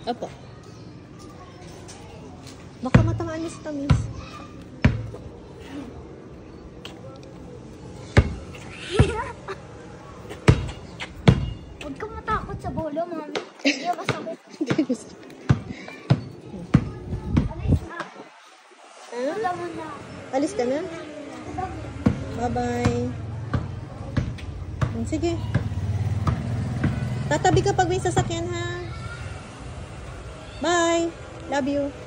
Opo. Baka matamaan niyo si Tamis. Huwag kang matakot sa bolo, mami. Hindi masakit. Alis na ako. Alam mo na. Alis ka na? Bye-bye. Sige. Tatabi ka pag may sasakyan, ha? Bye. Love you.